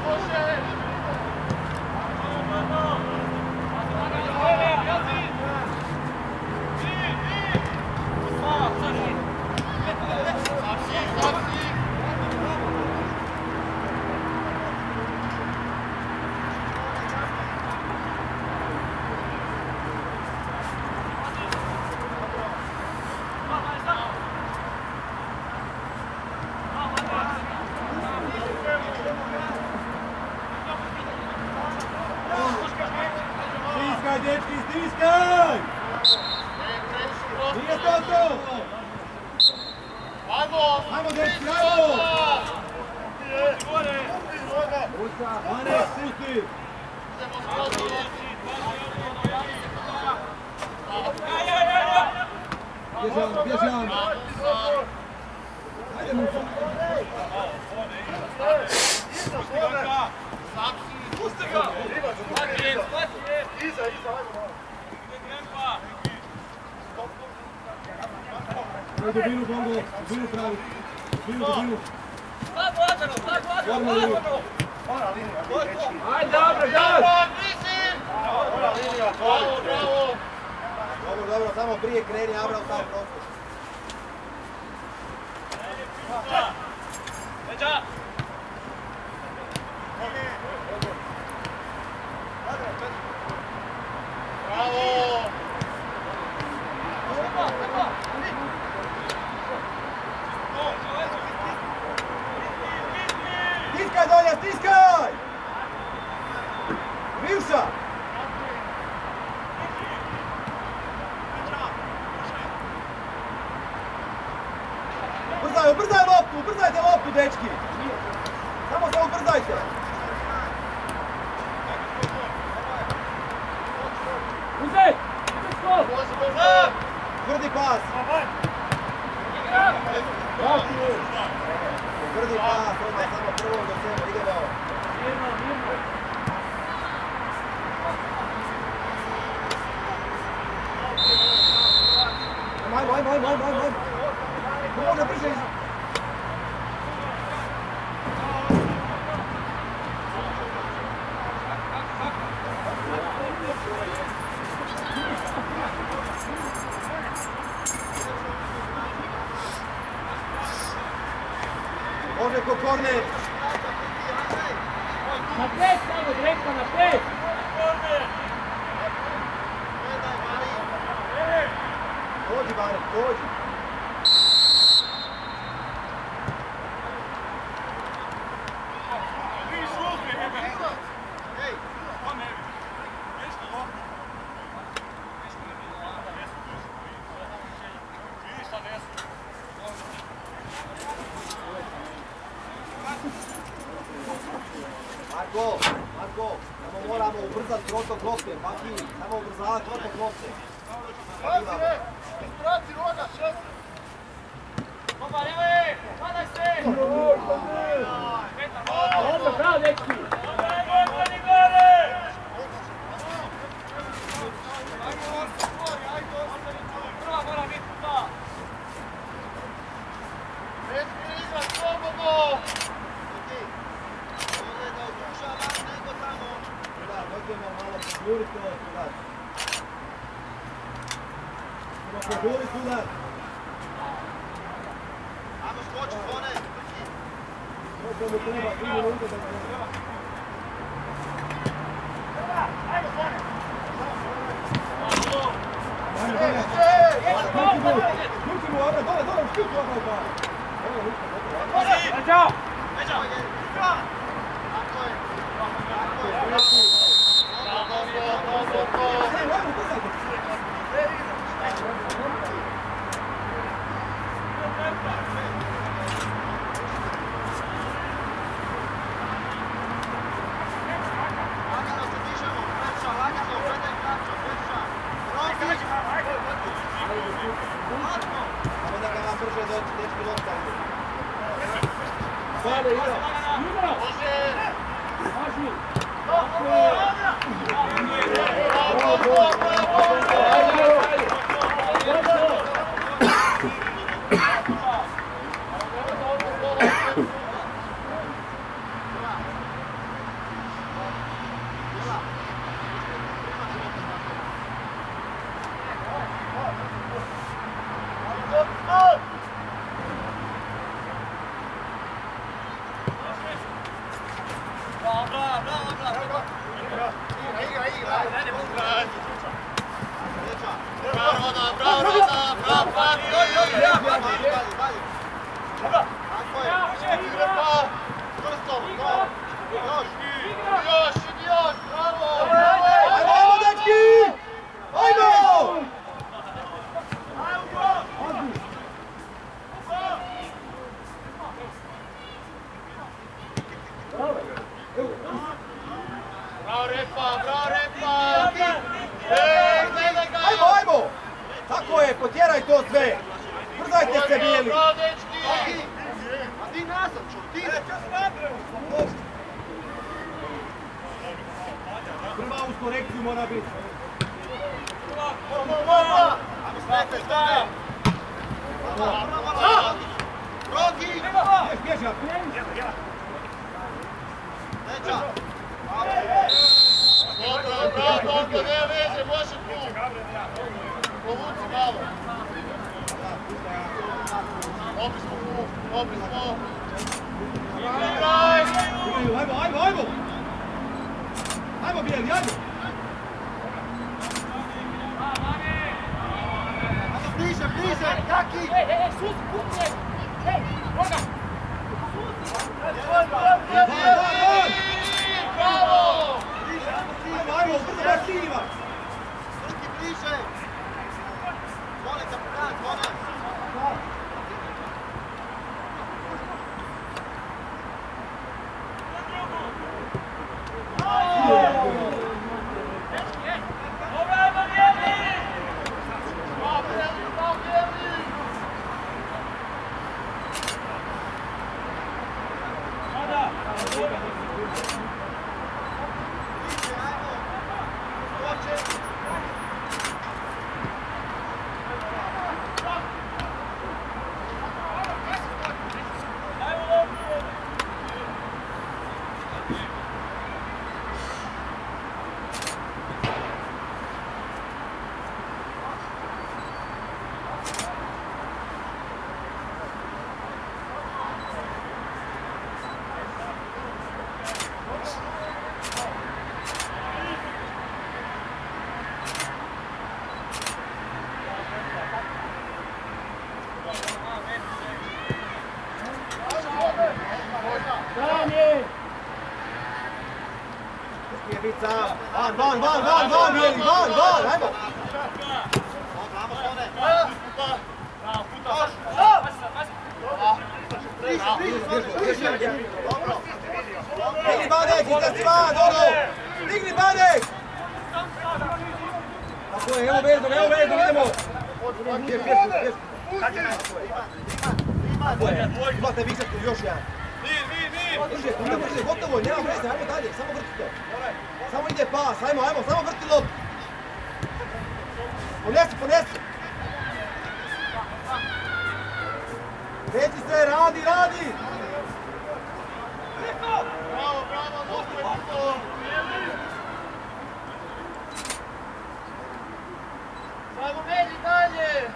Ubrzajte loptu, dečki! Samo se ubrzajte! Uzet! Tvrdi pas! Tvrdi pas, onda samo prvom do sebe, idemo! Ajmo! Može brže iz... Može ko korner! Napred, samo direktno napred! Dođi, Barek, dođi! Marko, samo moramo ubrzati protok lopte, Baki, samo ubrzavati protok lopte. Prati roga, šest! Opa, evo padaj se! Dobro, bravo, dečki! Prva mora biti ta! Dečki, iza, slobodno! Dođemo malo požuriti ovo sudar. Idemo požuriti sudar. Ajmo skoči, zvone! Koliko mu treba, 3 minute da zvone. Ajmo, zvone! Ključi mu ovdje, dole, štuci ovdje u bar. Evo, ništa, dobro. Leđa! Tako je. Ajmo, dečki! Ajmo! Ajmo! Tako je, potjeraj to sve! Brzajte se, bijeli! A ti nazad ću, ti! Prva uz korekciju mora biti. Ajmo smete, stane! Rogi! Bježi! Neđa! Bravo, Tonko, ne veze, može tu! Povuci malo! Opet smo tu, opet smo! Igraj! Ajmo! Ajmo, bijeli, ajmo! Bliže, Kaki! Suzi, kuće! Roga! Bravo! Ajmo, brzo baš Silva! Srki bliže! Zvone, kapitan, zvone! Van, bijeli, van, ajmo! Digni Badek, izlazi van, ono! Digni Badek! Tako je, evo veznog, idemo! Tako je, imate višetku, još jedan. Brže, gotovo, nema veze, ajmo dalje, samo vrtite. Samo ide pas, ajmo, samo vrti loptu. Ponesi! Reci se, radi! Bravo, Noko! Samo meni dalje!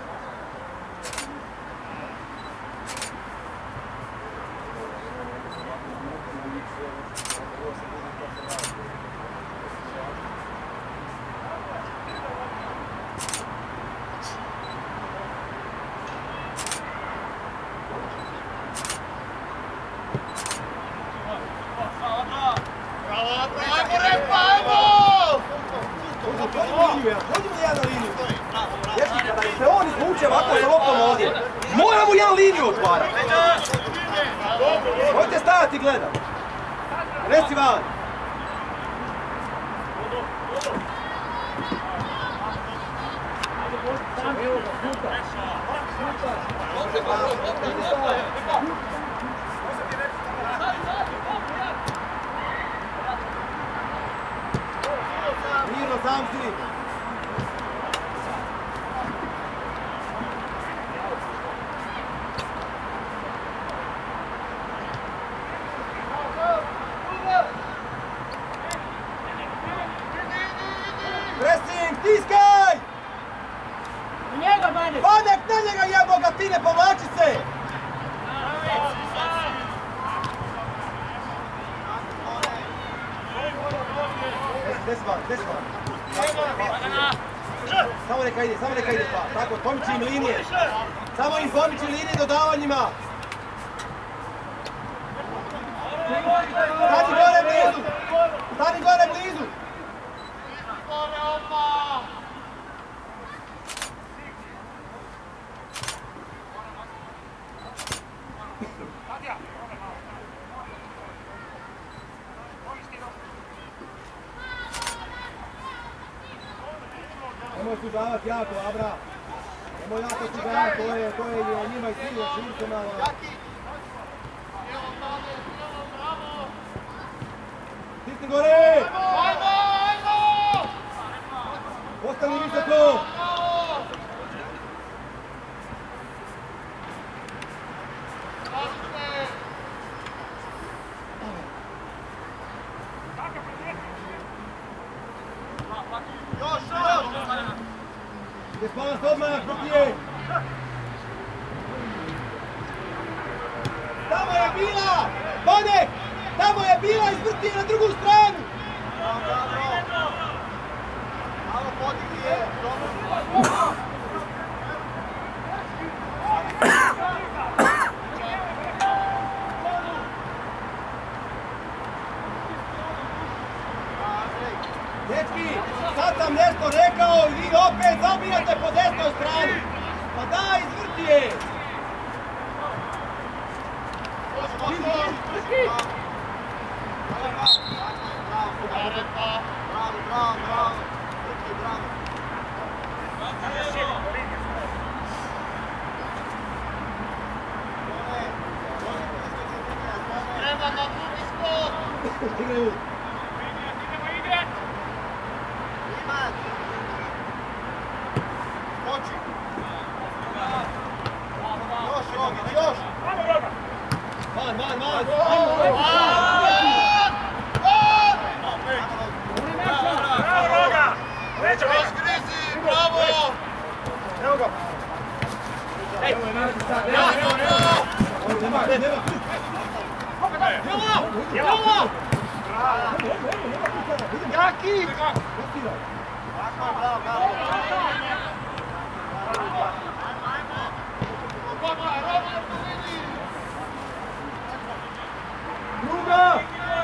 Moramo jedan liniju otvarati. Možete stajati i gledati. Reci van. Mirno, sam si. U njega, Badek! Badek, na njega jebo ga, ti ne povlači se! van. Samo neka ide, pa. Tako, pomiči im linije. Samo im pomiči linije dodavanjima. Stani gore blizu. Nemoj sužavati jako, Abra. Nemoj jako sužavati, to je njima i cilje, širite malo. Stisni gore! Ostani visoko! Gdje spavaš odmah, Krutije! Tamo je bila! Bonek! Tamo je bila, izvrti na drugu stranu! Malo podigni je! Dečki, sad sam nešto rekao i vi opet zabijate po desnoj strani. Pa daj, izvrti je! Bravo. Treba na drugi spot! Igraju! Moći! Još! Van! Razgrizi, bravo! Evo ga! Nema! Jaki! Druga!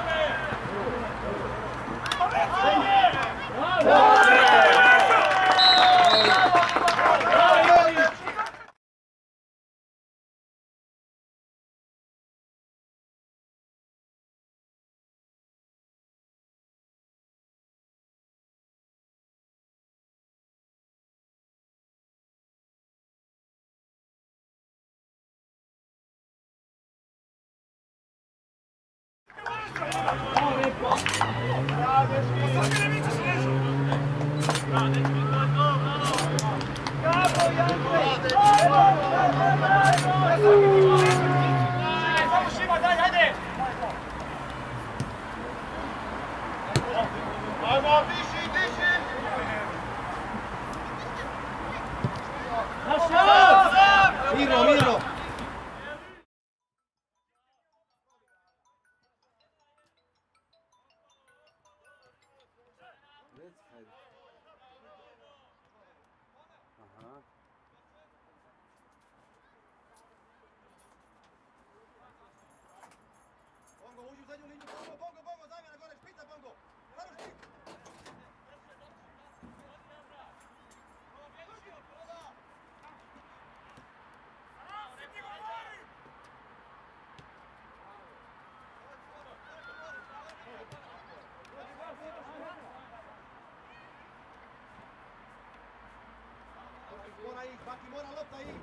Mirno! Bongo, uđi u zadnju liniju, Bongo, zamjena gore, špica Bongo! Staro špic! Baki mora lopta ići!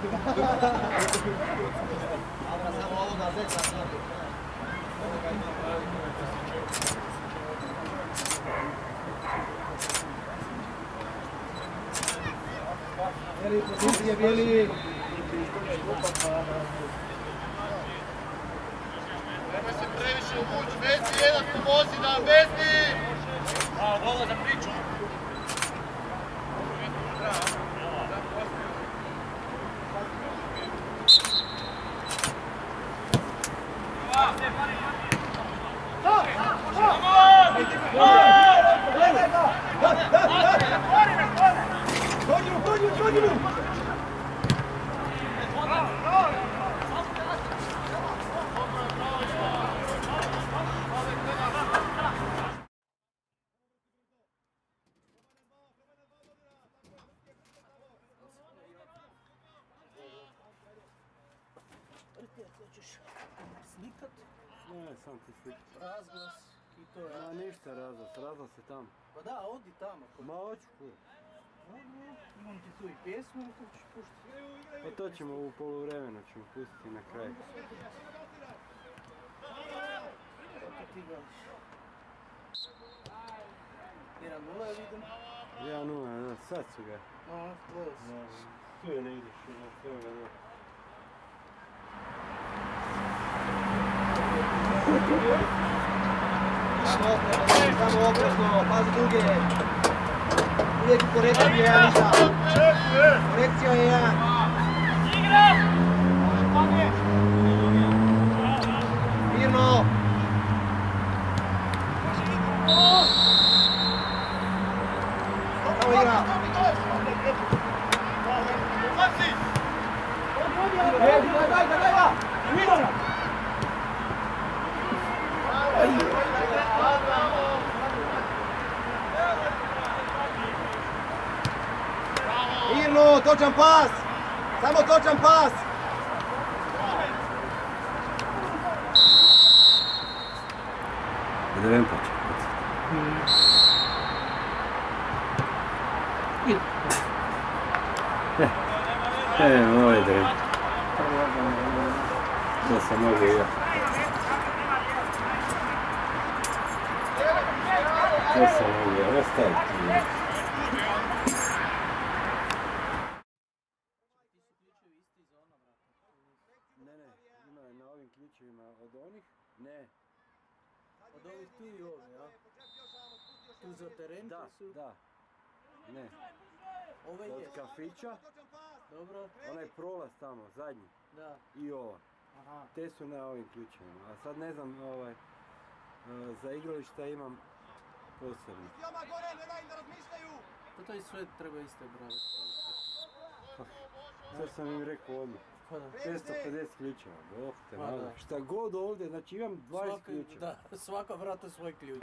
Samo ovoga zeca. Bjeli, pozicije, Bjeli. Nemoj se previše uvući, Messi, jedan pomozi nam, Messi! Ovo za priču. Dođi mu! Slikat? Ne, sam ti slikat. Razglas i to je. Ma ništa razglas se tamo. Pa da, odi tamo. Ma hoću kur. Imam ti tu i pjesmu, to ćeš puštiti. Pa to ćemo u poluvremenu, ćemo pustiti na kraj. Kako ti gledaš? 1-0 je vidim. 1-0, da, sad su ga. Close. Tu je ne ideš, tu je ga da. Samo oprezno, pazi druge. Uvijek korekcija je jedan ništa. Korekcija je jedan. Mirno. Samo igra. Mirno, točan pas! Samo točan pas! Drempa će. Ovo je drempa. To sam mogu i ja. To sam mogu i ja. Ostavi ti. Ne, na ovim ključevima od onih? Ne. Od ovih tu i ovdje, ja? Tu za teren Da, su? da. Ne. Ove Od je. kafića, Dobro. onaj prolaz tamo, zadnji. Da. I ova. Aha. Te su na ovim ključevima. A sad ne znam, za igrališta imam posebno. Joma gore, ne daj im da razmišljaju! Pa to i sve treba iste brave. Sad sam im rekao odmah. Pa da. 550 ključeva, bog te Pa malo. da. Šta god ovdje, znači imam 20 ključeva. Da, svaka vrata svoj ključ.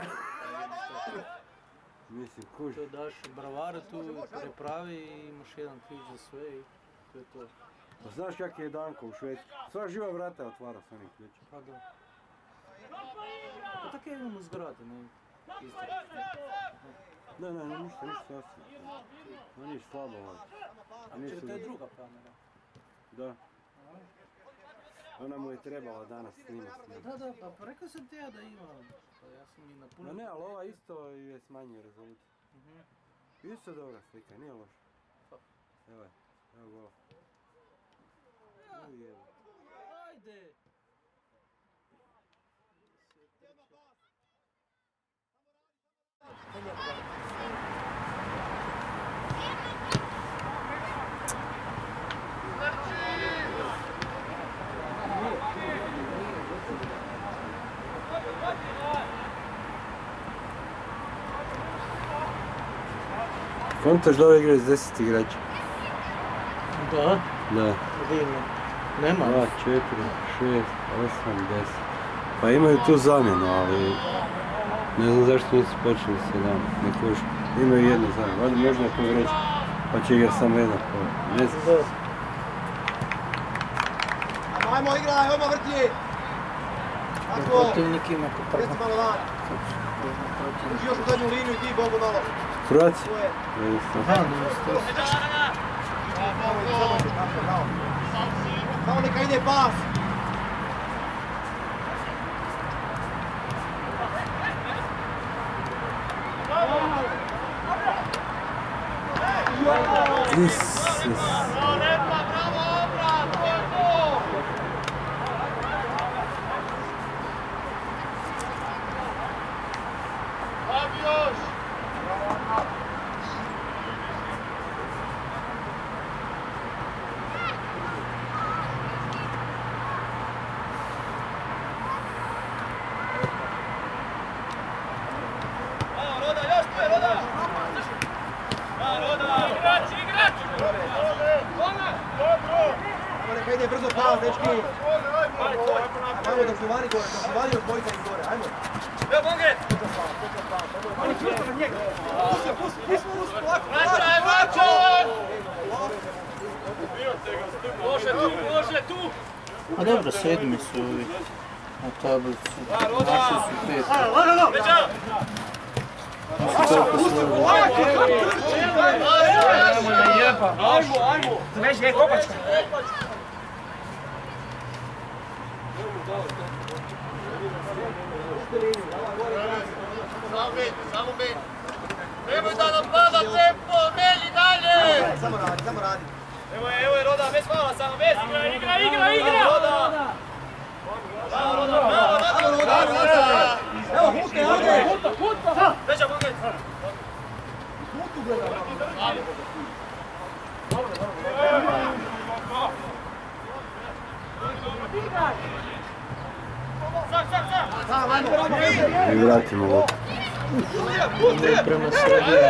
Mislim, kuži. To daš bravaru tu, prepravi i imaš jedan ključ za sve i to je to. Pa znaš kak je Danko u Švedskoj? Sva živa vrata otvara s onim ključem. Pa da. Pa tako je imamo zgrade, ne? Isto. Ne, ništa sasvim. Oni je slabo ovdje. Znači, to je druga kamera. Da. Ona mu je trebala danas snimati. Da, pa rekao sam ti ja da imam. Pa ja sam i na puno... Ma ne, ali ova isto je smanjuje rezoluciju. Isto dobra slika, nije loša. Evo je, evo gola. Ajde! Kontaš da ove igre s 10 igrača? Da? Da. Divno. Nema? 2, 4, 6, 8, 10. Pa imaju tu zamjenu, ali ne znam zašto nisu počeli 17, ne kuš. Imaju jednu zamjenu, valjda možda je povređen, pa će igrati samo jedan povred. Ne znam. Ajmo igraj, odmah vrti! Tako! Protivnik ima ko Reci malo van! Uđi još u zadnju liniju i ti Bogu malo! Croatia? To je! Jednostavno. Aha, ne, Samo, bravo! Samo neka ide pas. Bravo, Nepa, bravo, obrat, to je to! Ajde još! Roda, još tu je, Roda! Roda, igrač! Samo neka ide brzo pas, dečki. Ajmo dok su vani gore, dok su vani od dvojica iz gore, ajmo. Evo, Bonget! Oni čvrsto na njega. Vraćaj, vraćaj! Može tu! A dobro, 7. su ovi na tablici. Naši su 5. Veća! Ajmo! Zveži, je kopačka. Samo mi! Nemoj da nam pada tempo, meni dalje! Samo radi. Evo je Roda, bez hvala samo, bez! Igra! Roda! Bravo, Roda! Evo, Huke, ajde! Veća, Bonget! Huku gledam. Sam, ajmo! I vratimo loptu. Prema sredini.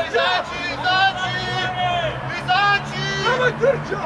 Izaći! Nemoj trča!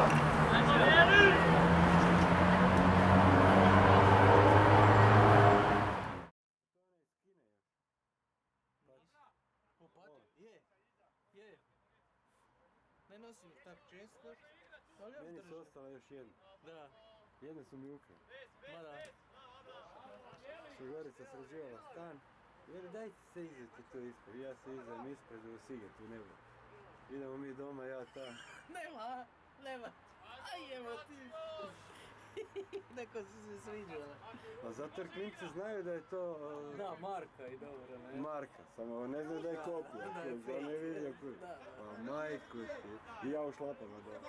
Ne nosim ih tak često, ali ja Meni su držim. ostala još jedna. Da, Jedne su mi ukrali. ma da. Su Gorica sređivala stan. Veli dajte se izvjeti to ispred. Ja se izdam ispred u Sige, tu ne bude. Idemo mi doma, ja ta. Nema. Aj evo ti. Neko su se sviđale. Pa zato jer klinci znaju da je to Da, Marka i dobro, ne? marka, samo ne znaju da je kopija. Da, je Da ne vidio fake. kuj. Da. Pa majku ti. I ja u šlapama doma.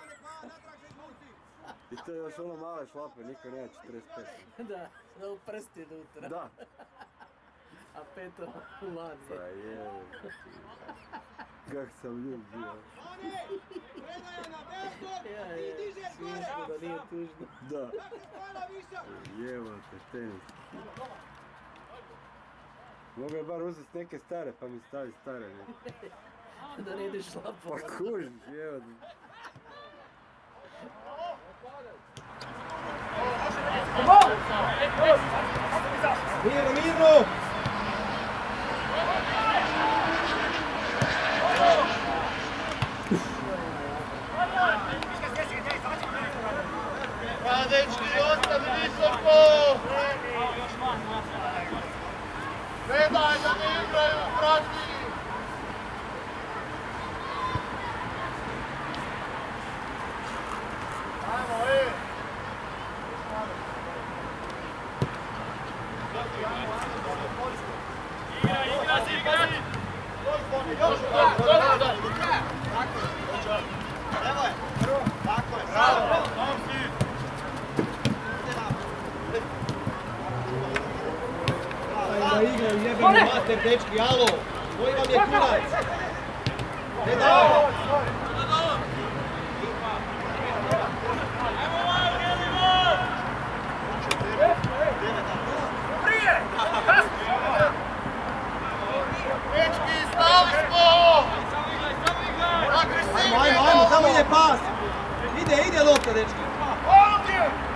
I to je još ono male šlape, niko nema 45. Da, da u prsti unutra. Da. A peto u lani. Pa je. Kak sam ljub bio. Smiješno da nije tužno. Da. Jebate, tenis. Mogu je bar uzeti neke stare, pa mi stavi stare. Ne? Da ne ideš šlapom. Pa kužiš, jebate. Mirno! Pa dečki, ostani visoko! Ne daj da ne igraju, prati! Ajmo, Da igraju jebeni mater, dečki, alo! Koji vam je kurac? Ne daj! dečki, stali smo! Agresivnije! Ajmo, samo ide pas! Ide lopta, dečki! Ovdje!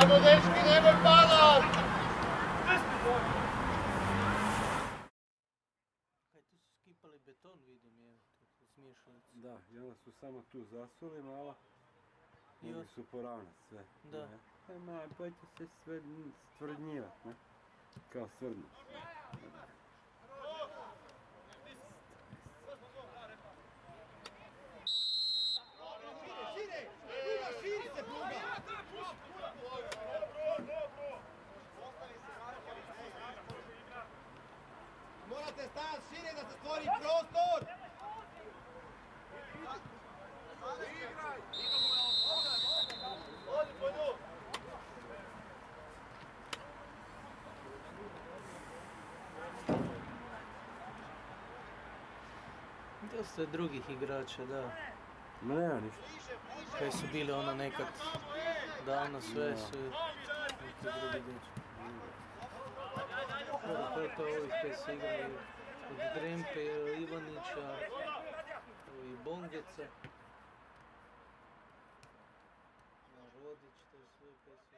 Ajmo, dečki, nemoj padat! Kaj tu su skipali beton, vidim je, tu smiješalicu. Da, i onda su samo tu zasuli malo. I Mogli su poravnat sve. Da. Ma, pojte se sve stvrdnjivat, ne? Kao svrdniš. Šire! Pruga, širi se pruga! Morate stajati šire da se stvori prostor! Odi po nju. Dosta je drugih igrača, da. Ma nema ništa. Kaj su bili ono nekad davno sve su neki drugi dečki. To je to ovih koji su igrali od Drempe, Ivanića i Bongeca. Rodić, to je sve koji su...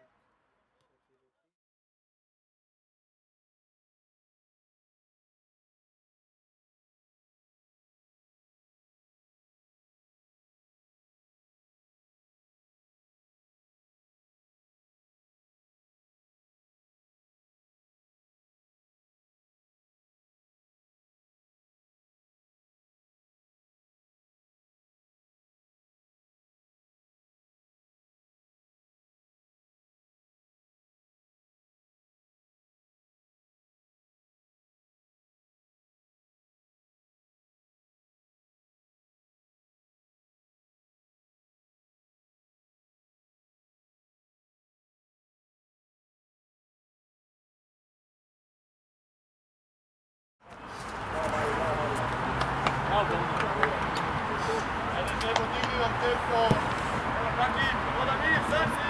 Ajde, Žebo, digni nam tempo! Kaki, voda mir, srci.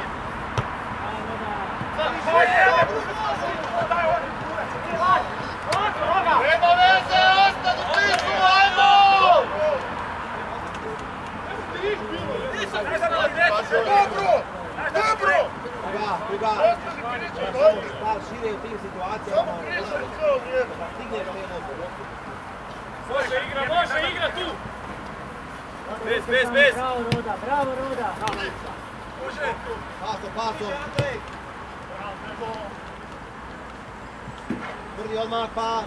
Nema veze, ostanu tišu, ajmo! Dobro! Pruga! Stav šire u tim situacijama. Krišan cijelo vrijeme! Da stigneš te lopte. Može igra tu. Bez. Bravo Roda! Paso. Tvrdi odmah, pas.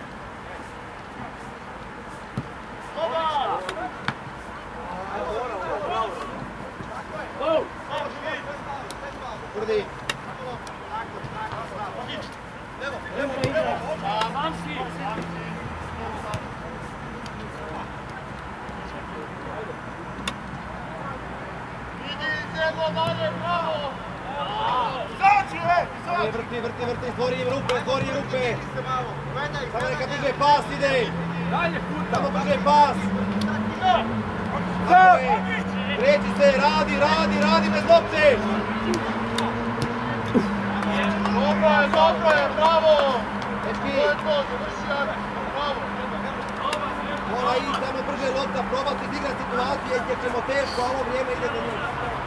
Tvrdi. Idi, Žebo, dalje, bravo! Vrti, stvori im rupe. Samo neka brže pas ide. Samo brže pas. Tako je. Kreći se, radi bez lopte. Dobro je, bravo! Dečki, To je to, završi Ana, bravo! mora ići samo brže lopta, probati igrati situacije gdje ćemo teško, a ovo vrijeme ide do njih.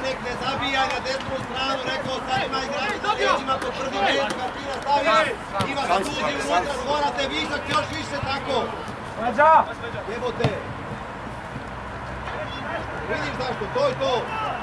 nek ne zabijaj na desnu stranu, rekao sam ima igrači na leđima po prvi meč, Martina stavi, ima ga tuđi unutra, morate višak još više tako. Jebote. Vidiš zašto, to je to.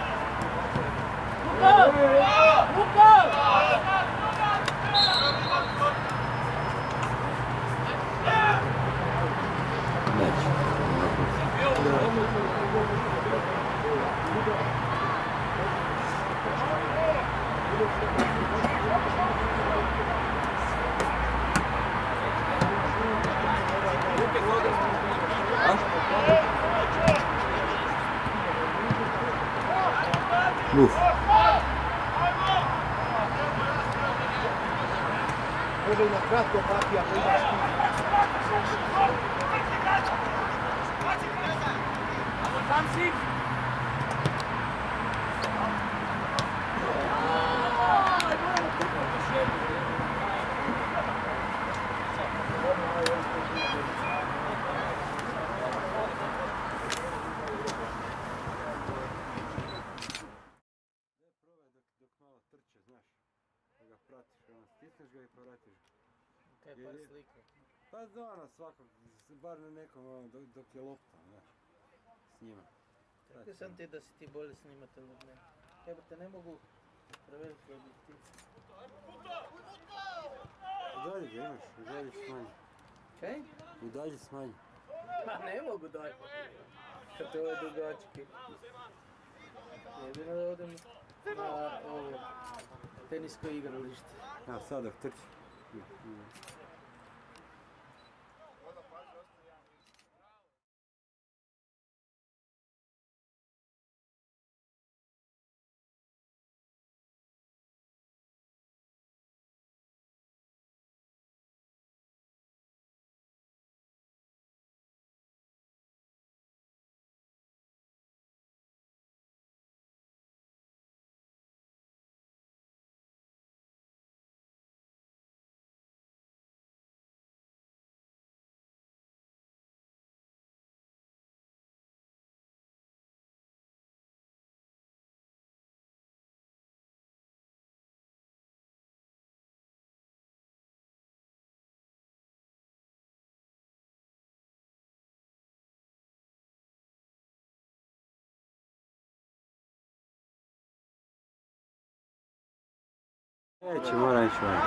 Može i na kratko pati ako imaš ti. Stisneš ga i provratiš ga. Kaj par slika? Pa da, svakog, bar na nekom dok je lopta, znaš, s njima. Kako sam ti da si ti bolje snimatelj od mene? Jebote, ne mogu preveliki objektiv. Udalji ga imaš, udalji smanji. Kaj? Udalji smanji. Pa ne mogu dalje. Kad to je dugački. Jedino da odem na ovo tenisko igralište. Ja, sad dok trči. Neće, mora ići van.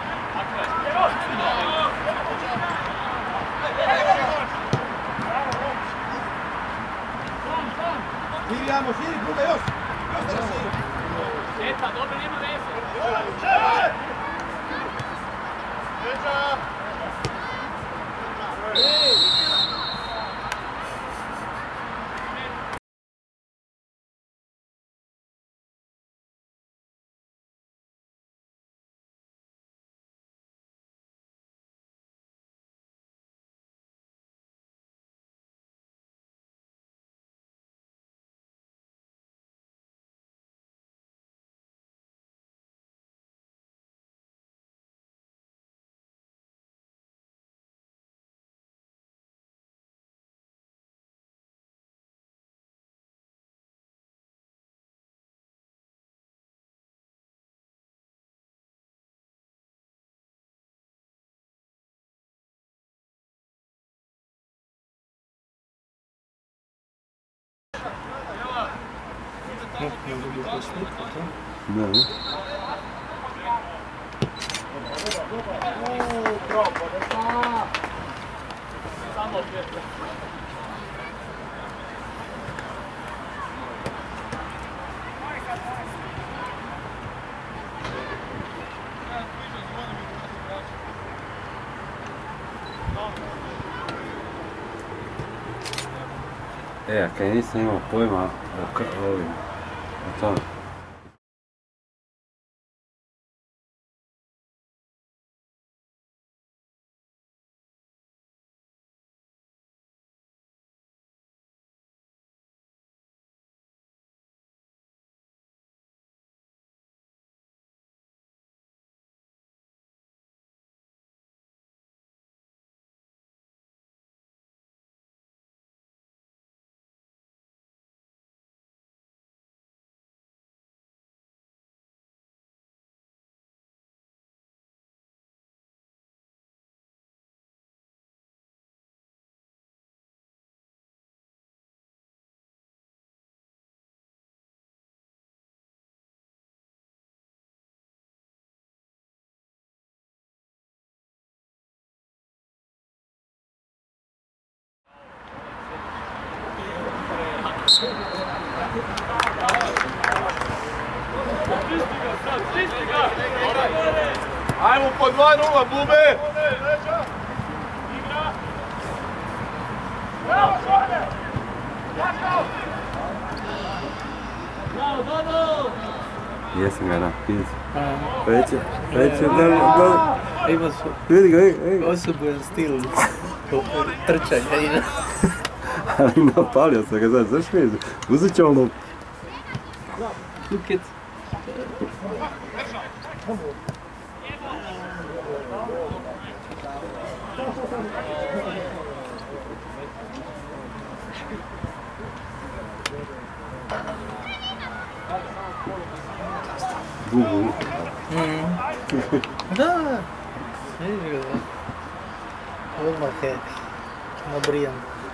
Širi, ajmo, širi, druga još! Još da širi! Eta, dobro, nema veze! Ne. A kaj nisam imao pojma o tome. Ajmo po 2-0, Bube! Jesam ga, da, vidi. Reći, da, Ima su vidi ga, ej. osobojen stil trčanja. Ali napalio sam ga, znaš mi, uzet će ono... Kukec. Gugu. Da, vidiš ga, da. Odmah je nabrijan.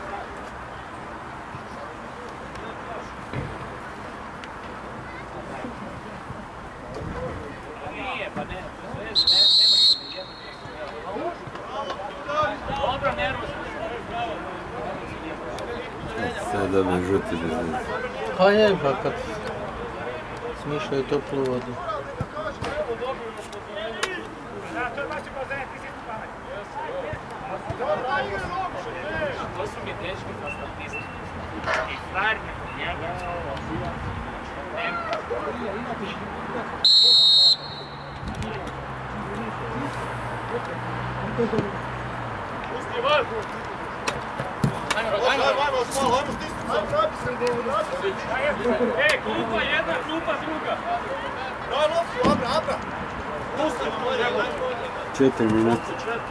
Dobro, nervozno. Sad da me žuti bez veze. Pa je, pa kad smišljaju toplu vodu. To su mi dečki za statistiku. I stvari kod njega. Pusti van! Ajmo, stisni se! Klupa jedna, klupa druga. Daj loptu, Abra! Pusti! 4 minuta.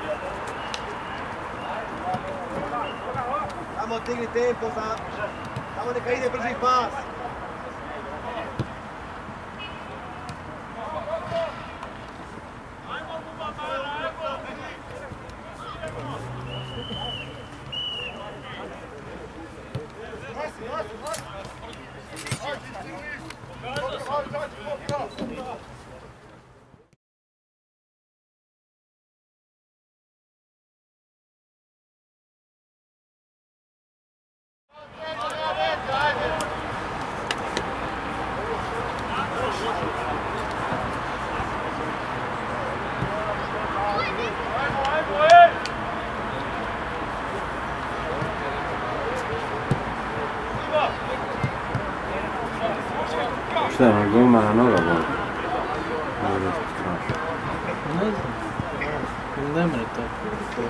Samo odigni tempo, samo neka ide brži pas. Šta je, golmana noga boli? Ovo je strašno. Ne znam. Ne mre tako.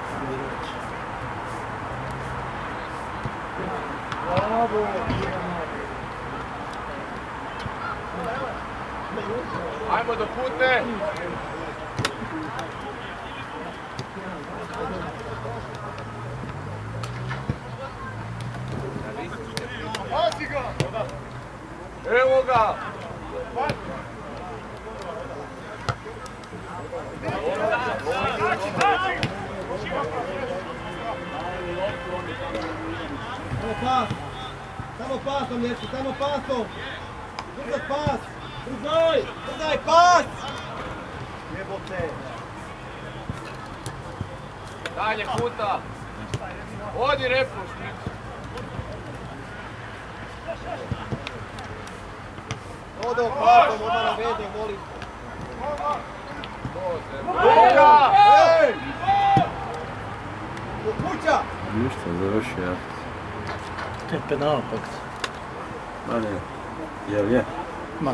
Ajmo do putne! Pazi ga! Evo ga! Samo pasom, Lječki, samo pasom! Brzat pas! Brzaj pas! Jebote! Dalje puta! Odi repušnik! Odo pasom, odmah na vedu, molim. Boga! Ej! Do kuća! Ništa, završio ja. To je penal pak. Ma ne, jel je? Ma ne.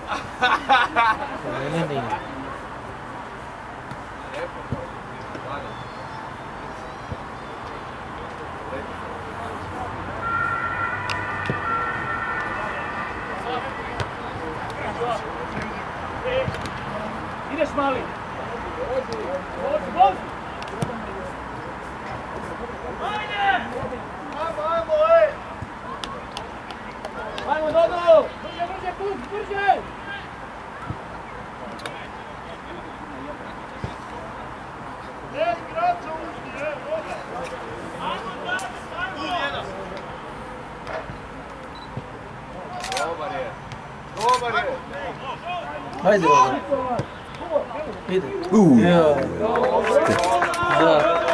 Ne, nije. Ideš mali. Vozi. Ajde! Ajmo, ej! Ajmo, Dodo! Brže, Kuk, brže! Igrača ušli, Dobar je! Ajde, Dodo. Ide. Ja. Da.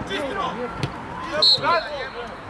čistimo!